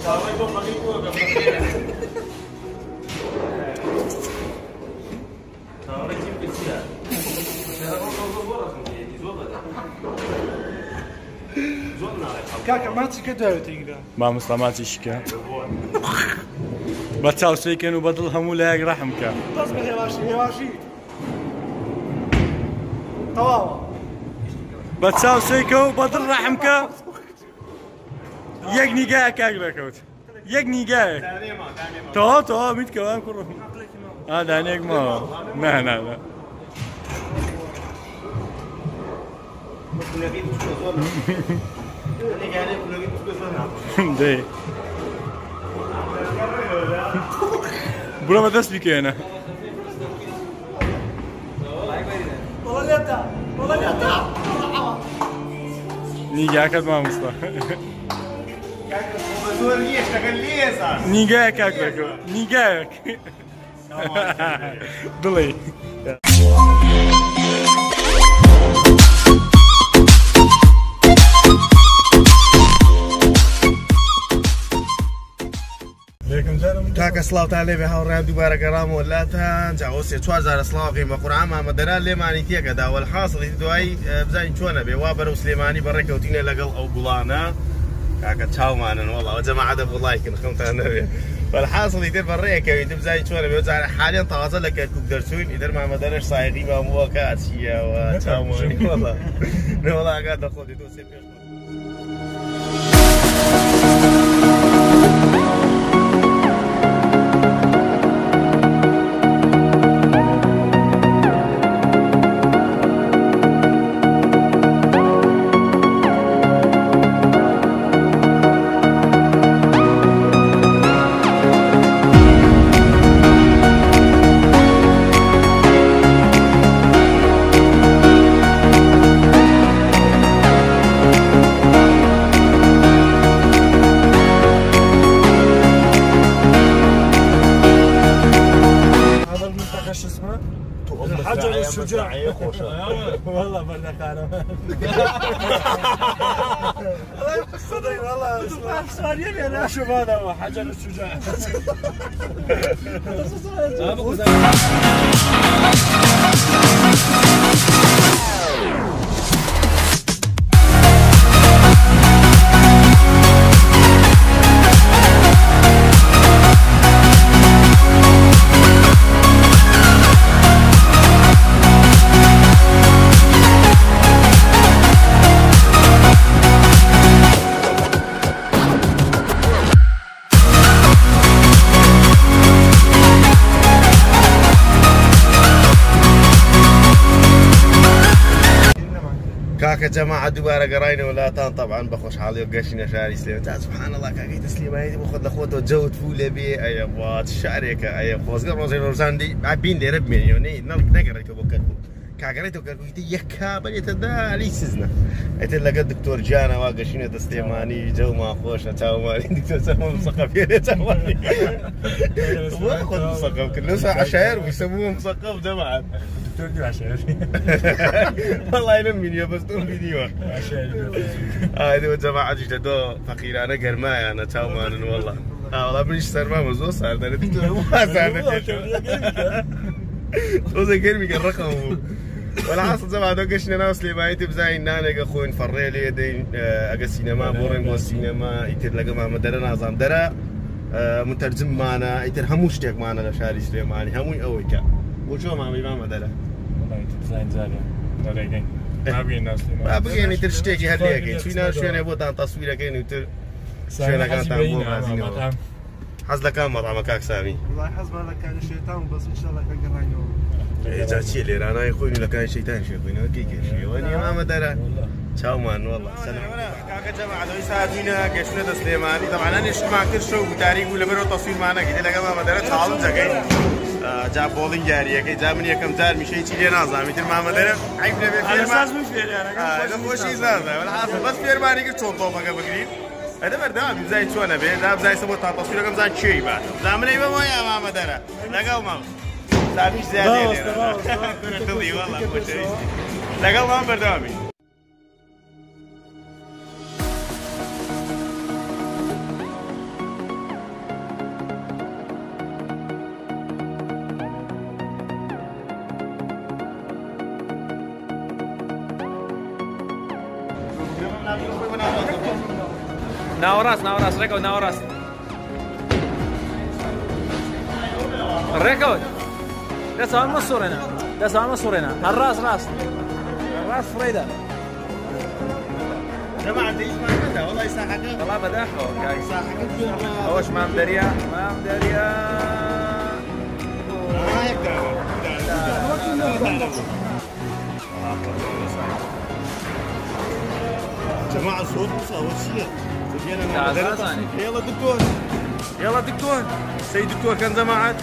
كاكا ما تشكدها تيجا ما مصطماتي شكا بتساو سيكن وبدل همو لاق رحمك تصبح يا راشي يا راشي طواوا بتساو سيكو وبدل رحمك يقني جاك اقركوت يقني جاك تو ميت كلام كله هذا هنيك ما لا دي بروما دست بك انا والله نيجاك ما مصطفى نيجاك اكلكو نيجاك ضلي كاكا سلاوت عليه بهاورام دوباره كرام ولاتان جاوسي 4000 سلاو قيمه قرعه ما مدران لماني تيكدا والحاصل دوای بزاين چونه به وابر سليماني بركوتينه لقل او بلانا كاكا تشاو مانن والله وجماعه ابو لايك نخمت انا والحاصل يدير بريك يدير بزاين چونه بيوزع حاليا طازه لك كوك درسون يدير ما مدرش صايغي ما مو كاتشيا وتشاو ماني والله والله قاعد اخذ دوسي حجر الشجاع والله برنا خانه صدق والله صار انا اشوف هذا هو حجر الشجاع كاكا جماعة دوباره قراينا ولاتان طبعا بخوش حالي وقاشينا شاري سليمان سبحان الله كاكا تسليم هاي بخذ لخوته جو تفول بي اي وات شعرك اي خوز روزي روزاندي عبين لي رب مليوني نقريته بكركو كاكريتو كركو يكا بليت دا علي سزنا ايت لقى الدكتور جانا واقاشينا تسليماني جو ما خوش تاو مالي دكتور سمو مثقف يا تاواني خذ مثقف كله ساعة عشاير ويسموه مثقف جماعة دكتور عشاير والله يلمني يا بس تقول فيديو عشاير هذا جماعة جدو فقير انا قرماي انا تاو مالن والله والله منيش سرما مزو صار ده دكتور ما صار توزي كلمي كان رقم والعاصل زمان دوقشنا انا وسليمان بزاين نانا اخوين فريلي دين اجا سينما بورنغو سينما يتر لقى ما مدرنا نظام درا مترجم معنا يتر هموش تيك معنا لشاري سليماني هموي اويكا وشو ما بي ما مدرا والله بزاين زاليا دريقين ما بي الناس ما بقي يتر شتيكي هليكي شوينا شوينا بوتان تصويرك يتر شوينا كان تاع حظ لك كان مطعمك كاك سامي والله حظ بالك كان الشيطان بس ان شاء الله كان قراينه ايه جاتشي لي انا يخوني لك كان شيطان شي خوينا كيك شي واني ما مدرا تشاو مان والله سلام كاكا جماعه لو يساعدونا قشنا سليماني طبعا انا اجتماع كل شو بتاريخ ولا برو تصوير معنا قلت لك ما مدرا تعال جاي جاب بولينج جاريه كي جاب من يكم زار مشي تشي لنا نظام مثل ما مدرا عيب نبي انا اساس مش فير انا انا مو شيء زاد والعاصل بس فير ماني قلت شو طوبه بقريب هذا بردام بزاي شو انا بيه ذا بزاي سبوا تصوير كم زاد شيء بعد زامني ما يا ما مدرا لقوا ما سامي زياده خلي والله مو شيء لقوا ما بردامي ناوەڕاست ڕێکەوت ناوەڕاست ڕێکەوت دەسەوان مەسوڕێنە هەر ڕاست فڕێدا والله ساحەکە والله بەداخەوە ئەوەش مام دەریا جماعة صوت أول شيء يلا دكتور سيد دكتور كان جماعة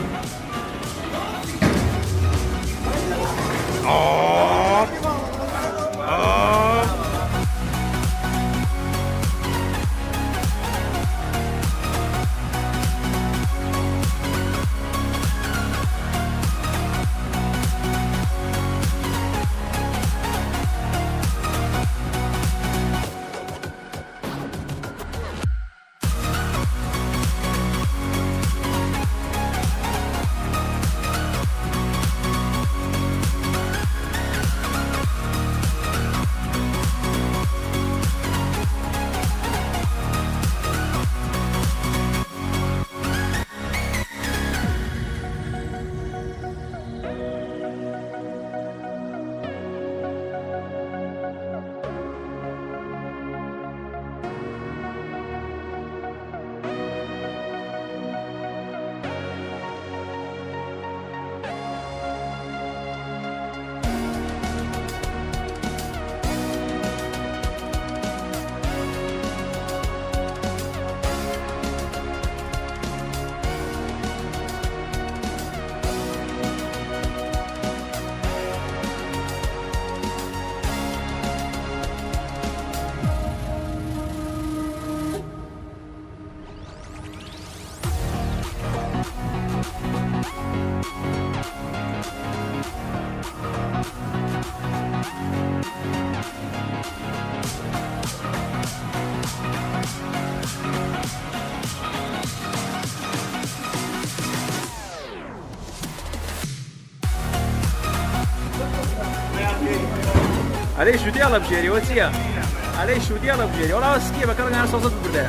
عليه شو ديالها بجيري وتيا عليه شو ديالها بجيري ولا سكيبه كان انا صوصات بالله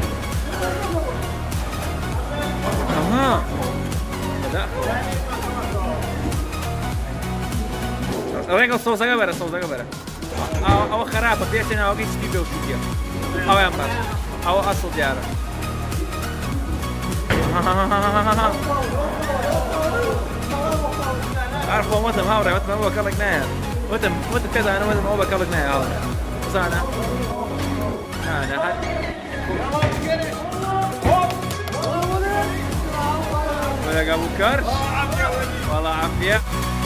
اها لا وين الصوص كبر او خرابه بيتنا او سكيبه وشو او ينبر او اصل ديالها عارفوا متى هاوري متى هو كلك ناير متى كذا انا متى هو كلك ناير هاوري بس انا حد ولا ابو كرش والله عافيه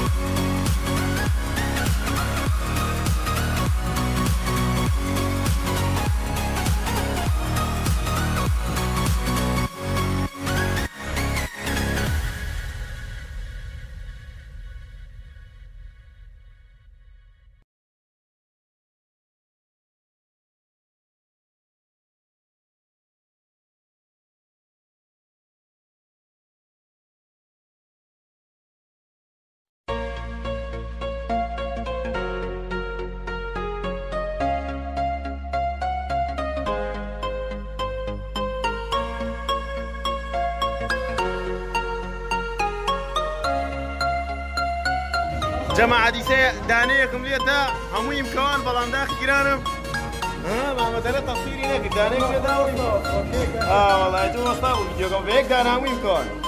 جماعة ديسة دانيكم ليتا همو يمكن بلان داخل كرانم ما مثلا تصويري هناك دانيكم ليتا والله انتو مصطفى فيديوكم بهيك دانا همو يمكن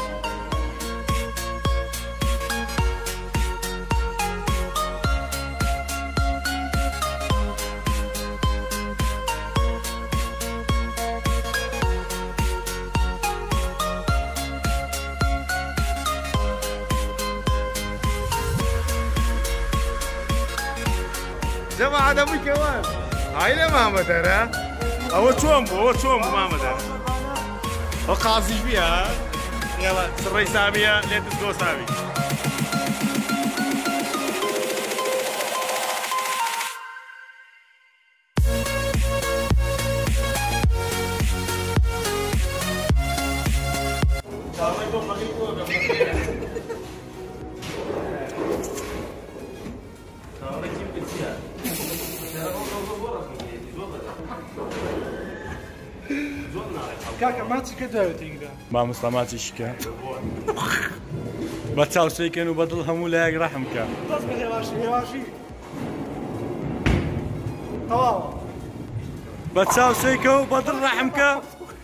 جماعة دمي كمان هاي لا ماما ترى هو تومبو ماما ترى هو قاصي فيها يلا سري سامية ليتس جو سامي كاكا ما تسكتها تيجي ما مصطمات الشكا بتساو سيكن وبدل همو لاق رحمك تصبح يا واشي تمام بتساو سيكو وبدل رحمك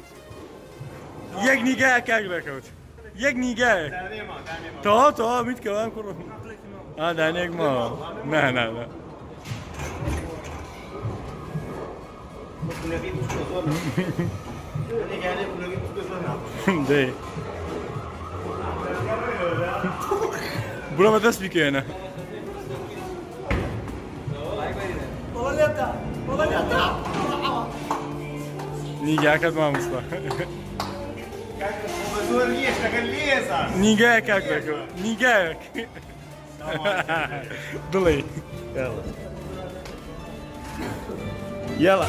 يجني جاك أقلكوت يجني جاك تو ميت كلام كله دانيك ما لا دي برا ما تسبيك أنا نيجاك ما مصطفى نيجاك أكلكو نيجاك ضلي يلا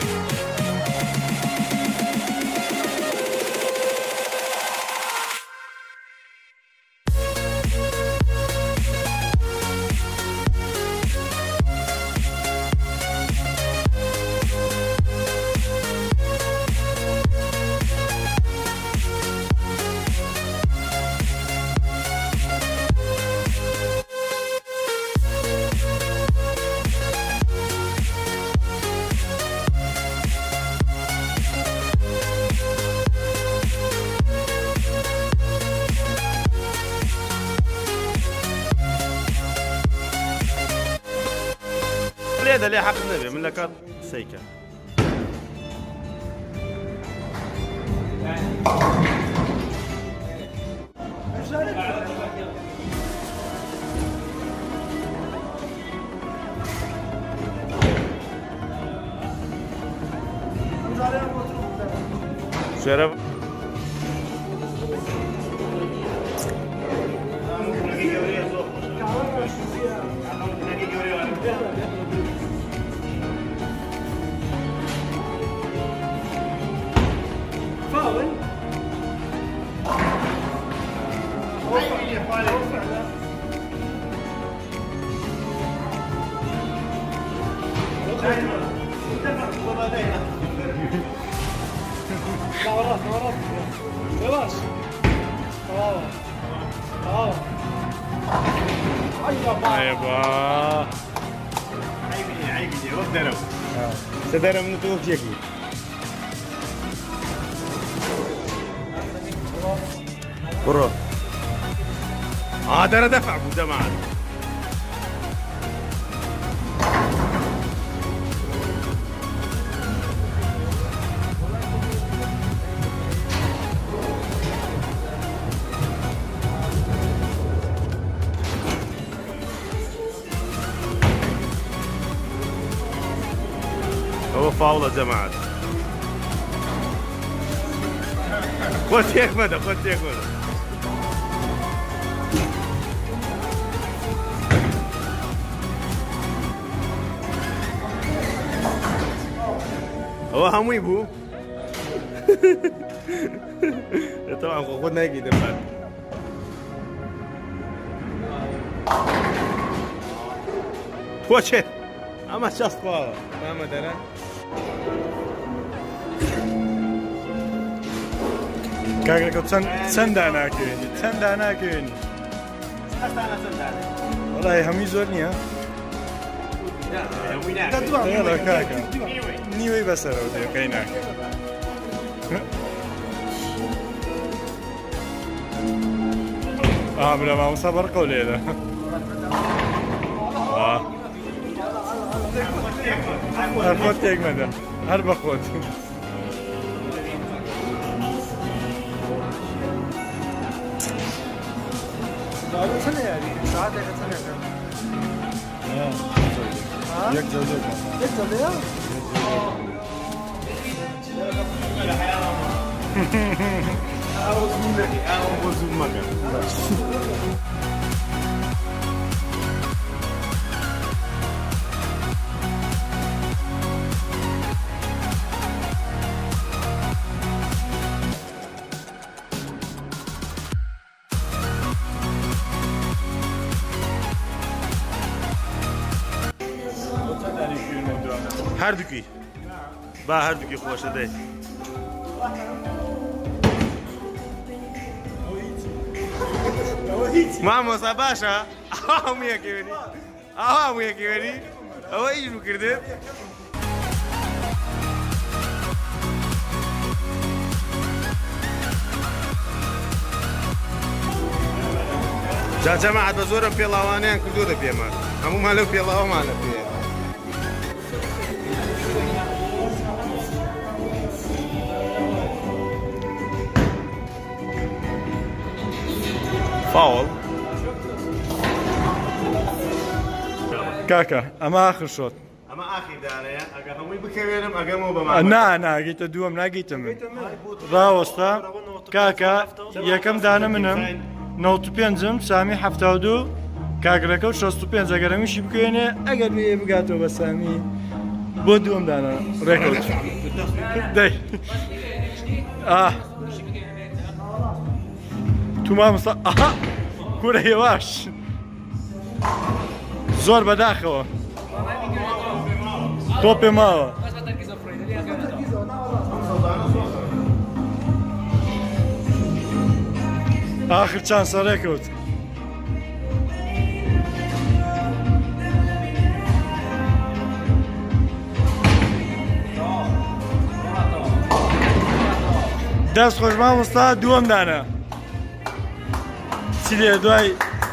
هذا اللي حق النبي من لك سيكا شرف ايوه عيبي ودرم سدرم نتوف جيكي برو ترى دفع ابو جماعه هو فاول يا جماعه خد هيك مدى خد هيك مدى هو همو يبو طبعا خدنا هيك دفعت توشت اما شخص فاضي ما مثلا كاكا كنت سندانا كيني والله همي زورني ها يلا كاكا نيوي بس رودي كايناك بلا ما مصبر قولي هذا خود تيك مدى هربا خود سنة يعني ساعات هيك سنة يك زوجك هردوكي با هردوكي خوشه ده مامۆستا باشە هەموویەکێنی هەموویەکێنی ئەوە ئیش بکردێت جا جەماعەت بە زۆرم پێڵاوانیان کردووە پێمان هەموومان لەو پێڵاوەمانە پێ فاول کاکە ئەمە آخر شۆت ئەمە ئاخیر دانەیە ئەگە هەمووی بکەوێنم ئەگەمەوە بەمان ناگەیتە دووەم ناگەیتە من ڕاوەستا کاکە یەکەم دانە منم 95م سامی 72 کاگرەکە و 65 ئەگەرەمیشی بکوێنێ ئەگەر بێ بگاتەوە بە سامی بۆ دووەم دانە ڕێکەوت دەی تو مامۆستا ئاها کوورە هێواش زۆر بەداخەوە تۆ پێ ماوە آخر چند سەرێکەوت دەست خۆش مامۆستا دووەم دانە چی لێ دوای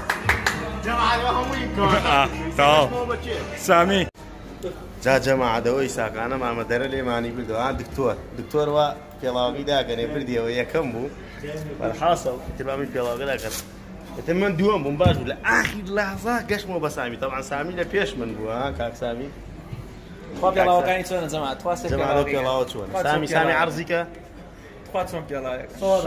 سامی جا جەماعەتەوەی ساقانە مامە دەرە لێمانی بردەوە دکتۆر وا پێڵاوی داکەنێ بردیەوە یەکەم بوو بەرحاصل تربامی پێڵاوی داکەن ئەتە من دووەم بووم باش بوو لە ئاخیر لەحظە گەشتمەوە بە سامی طبعا سامی لە پێش من بووە کاک سامی پێڵاوەکانی چۆنە جەماعەت جەماعەت پێڵاوە چۆنە سامی عەرزیکە چۆن پێڵاوێک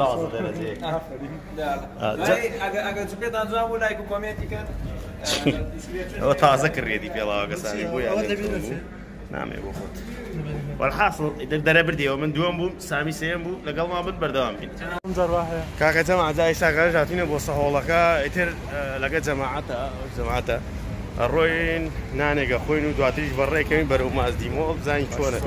ئەگەر پێتان جوان بوو لایک و کۆمێنتیکەن ئەوە تازە کڕێتی پێڵاوەکە سامی بوو نامێ بۆ خۆت والحاصل دەرە بردیەوە من دووەم بووم سامی سێم بوو لەگەڵ ما بن بەردەوام بین کاکە جەماعەت جای ساقانە هاتوینە بۆ سەهۆڵەکە ئیتر لەگە جەماعەتە ڕۆین نانێگە خۆین و دواتریش بەڕێکەوین بەرەو مازدیمەوە بزانین چۆنە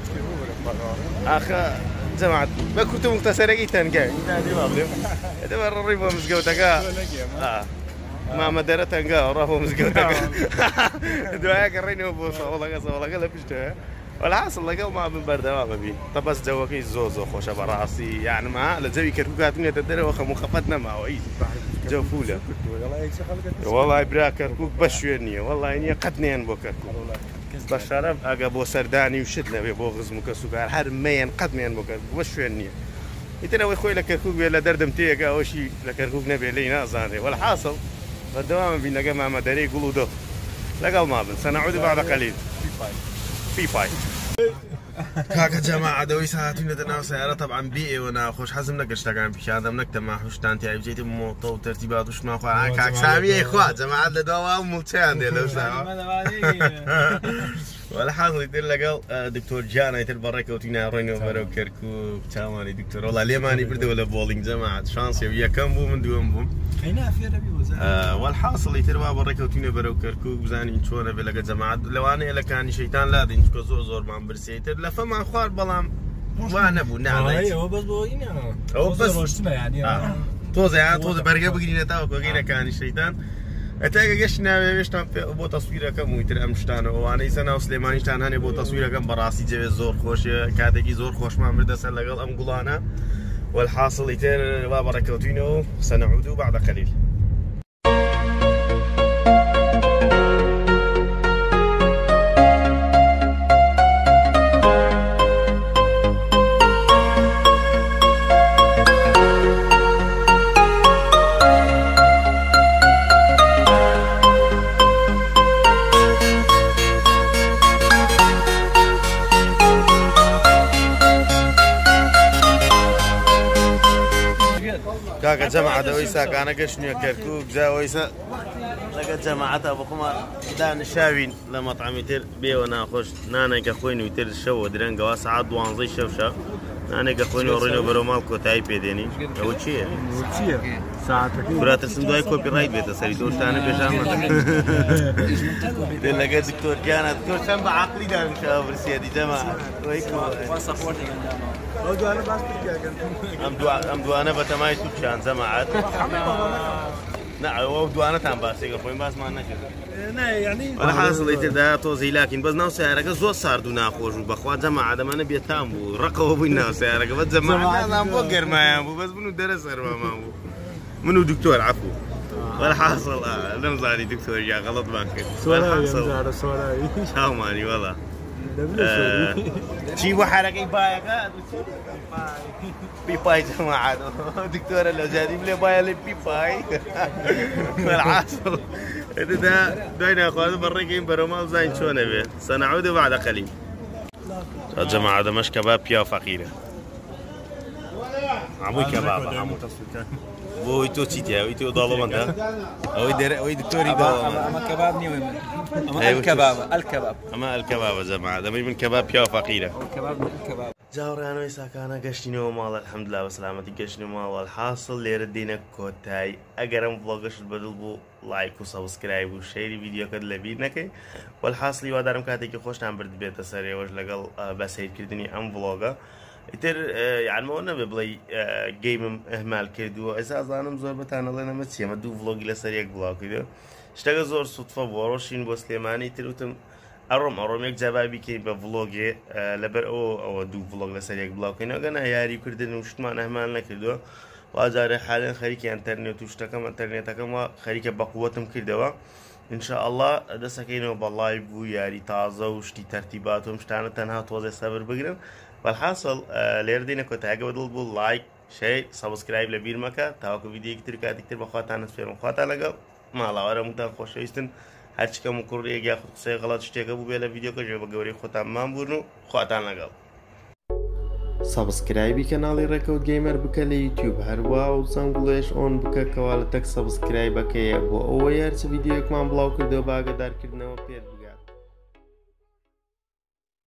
ئاخە جەماعەت بە کورت و مختەسەرێکی تەنگە دەبە ڕڕی بۆ مزگەوتەکە مامە دەرە تەنگا ڕا بۆ مزگەوتەکە دوایە گەڕێنەوە بۆ سەوڵەکە لە پشتەوە والحاصل لەگەڵ ما بن بەردەوامە بین تەبەس جەوەکەی زۆر خۆشە بەڕاستی یانما لە جەوی کەرکووک هاتوونێتە دەرەوە خەموو خەفەت نەماوە جەو فولە وەڵای برا کەرکووک بە شوێن نییە وەڵای نییە قەت نێن بۆ کەرکووک بە شەرەف ئەگە بۆ سەردانی و شت لەوێ بۆ غزم و کەسوکار هەر مەیەن قەت مێن بۆ کەرکووک بە شوێن نییە ئیترەوەی خۆی لە کەرکووک بێ لە دەردەم تێگە ئەوشی لە کەرکووک نەبێ لی نازانێ والحاصل بەردەوامە بین لەگە مامە دەرەی گوڵ و دۆ لەگەڵ ما بن سەنەعود بعد قەلیل فیفای کاکە جەماعەتەوەی ساهاتوونەتە ناو سیارە طبعا بێ ئێوە ناخۆش حەزم نە گەشتەکان پیشاندەم نەک تەماحوشتان تیای بجێتی مۆتە و تەرتیبات و شماخوا کاک سامیەی خوا جەماعەت لە داوا و موڵچەیان دێ لەو شاوە والحاصل تر لەگەڵ دکتۆر گیان ئیتر بەڕێکەوتینە ڕۆینەوە بەرەو کەرکووک چاوانی دکتۆر وەڵا لێمانی بردەوە لە بۆڵینگ جەماعەت شانسێ یەکەم بوو من دووەم بووم والحاصل ئیتر وا بەڕێکەوتینە بەرەو کەرکووک بزانین چۆنە بێ لەگە جەماعەت لەوانەیە لەکانی شەیتان لادین چکە زۆرمان برسێتر لە فەمان خوارد بەڵام وا نەبوو ناڵێت تۆزە بەرگە بگرینە تاوە کۆگەینەکانی شەیتان ئەتاگە گەشت ناوێشتان بۆ تەسویرەکەم ویتر ئەم شتانە ئەوانەی سەناو سلێمانیشتان هەنێ بۆ تەسویرەکەم بەڕاستی جەوێ زۆر خۆشە کاتێکی زۆر خۆشمان بردە سەر لەگەڵ ئەم گوڵانە والحاصل ئیتر وا بەڕێکەوتینەوە سەنەعود بعد قەلیل کاکە جەماعەتەوەی ساکانە گەشتنیە کەرکووک جاوەیسە لەگە جەماعەتە بخۆمە دانشاوین لە مەطعمی تر بێوە ناخۆش نانێکە خۆین و تر شەوە درەنگەوە سعات 12 شەوشە نانێکە خۆینەوە ڕۆینەوە بەرەو ماڵ کۆتایی پێدێنی ئەوە چییە؟ براترسم دوای کۆپیڕایت بێتە سەری تۆ شتانە پێشان مەدەن لەگە دکتۆر گیانە دکتۆر چەند بە عەقلی دانشاوە برسیەتی جەماعەت ئەم دوانە بەتەمای تووشان جەماعەت ئەو دوانەتان باسێگە خۆی باسمان نەکرد حاصڵی تردا تۆزی لاکین بەس ناو سیارەکە زۆر سارد و ناخۆش بوو بەخوا جەماعە دەمانە بێتام بوو ڕقەوە بووین ناو سیارەکە بە جەماعەتان بۆ گەرمایان بوو بەس بن و دەرە سەرمامان بوو من و دکتۆر عەفوو والحاصل نەمزانی دکتۆر یا غەڵەتمان کرد چاومانی وەڵا چی بۆ حرەکەی باەکە پیپای جەماعەت دکتۆرە لە زیادی بڵێ باە لێ پیپای والحاصل دا دوای ناخوازە بەڕێکەین بەرەماڵ زین چۆنە بێ سەنعود بعد قەلیل جەماعە دەمەش کەباب پیا فەقیرە هەمووی کەبابە هەموو بۆی تۆ چیتە ئەوی تۆ داڵەوەندە ئەوەی دکتۆری ئەمە کەباب نیوە من ئەمە کەبابە ئەلکەباب ئەمە ئەلکەبابە جەماعە دەمەی من کەباب پیا فەقیرە جاوڕانەوەی ساکانە گەشتینەوە ماڵ الحەمدوللا بە سلامەتی گەشتنەوە ماڵ الحاصل لێرە دێنە کۆتایی ئەگەر ئەم ڤڵۆگەشت بەدڵ بوو لایک و سەبسکرایب و شەیری ڤیدیۆکەت لەبیر نەکەی والحاصلی وادارم کاتێکی خۆشتان برد بێتە سەر ئێوەش لەگەڵ بەسەیرکردنی ئەم ڤڵۆگە ئیتر یانمەوە نەبێ بڵێ گەیمم ئەهمال کردووە ئێستا زانم زۆر بەتان ئەڵێن ئەمە چی ئەمە دوو ڤڵۆگی لەسەر یەک بڵاو کردووە شتەکە زۆر سوتفە بووە ڕۆژین بۆ سلێمانی تر وتم ئەڕۆم یەک جابابی کەی بە ڤڵۆگێ لەبەر ئەوە دوو ڤڵۆگ لەسەر یەک بڵاوکەینەوە گەنا یاریکردن و شتمان ئەهمال نەکردووە وازارە حالێن خەریکی ئەنتەرنێت و شتەکەم ئەنتەرنێتەکەم وا خەریکە بەقووەتم کردەوە ئینشاءالله دەسەکەینەوە بە لایڤ بوو یاری تازە و شتی تەرتیبات و شتانە تەنها تۆزێ سەبر بگرن والحاصل لێرە دێنە کۆتاییەکە بەدڵ بوو لایک شەیر سەبسکرایب لەبیر مەکە تاوەکو ڤیدیۆیەکی تر کاتێکتر بەخواتان نسپێرم خواتان لەگەڵ ماڵاوەرە موتان خۆشەویستن هەرچکەم و کوڕێک یاخود قسەی غەڵەت شتێکە بوو بێ لە ڤیدیۆکە ژێ بە گەورەی خۆتان مامبوون و خواتان لەگەڵ سەبسکرایبی کەناڵی ڕێکەوت گەیمەر بکە لە یوتیوب هەروە و زەنگوڵێش ئۆن بکە کەوا لە تەک سەبسکرایبەکەیە بۆ ئەوە یارچ ڤیدیۆیەکمان بڵاو کردەوە باگەدارکردنەوە پێت بگە